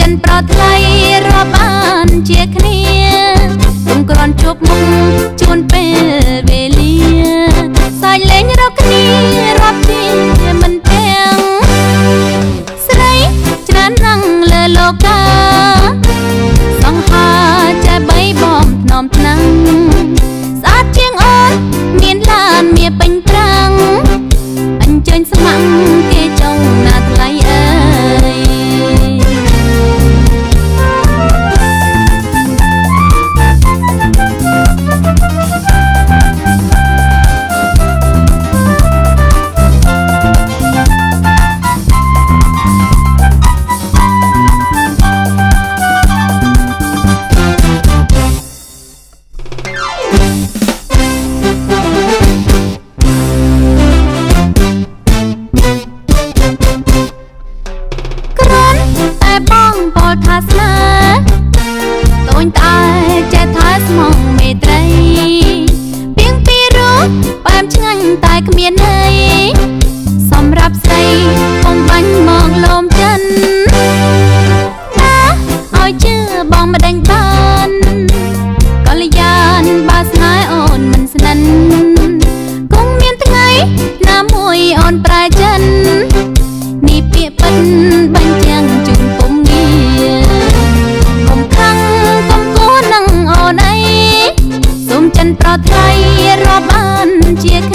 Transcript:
ចិនប្រថ្លៃរាប់បានជាគ្នាគុំក្រន់ជួបមុខជួនពេលវេលាសាច់លេងរកគ្នារាប់ជាមិនទាំងស្រីច្រើនណាស់លើលោកាសង្ហាចេះបីបំថ្នមថ្នាំងស្អាតជាងអូនមានឡានមានពេញត្រាំងអញ្ជើញស្ម័គ្រគេចង់ណាថ្លៃអើយថាស្នាតូនតែចេះថាស្មងមេត្រីពីងពីរូបបែបឆ្ងាញ់តែគ្មានន័យសម្រាប់ស្រីកុំបាញ់មកលោមចិនណាឲ្យជឿបងមិនដេញបានកល្យានបាស្នេហ៍អូនមិនស្និនគង់មានថ្ងៃណាមួយអូនប្រែចិននេះពាក្យពិតបញ្ចាំងជូនពុំងាកុំខឹងកុំគួរនឹងអូនអីសូមចិនប្រថ្លៃរាប់បានជា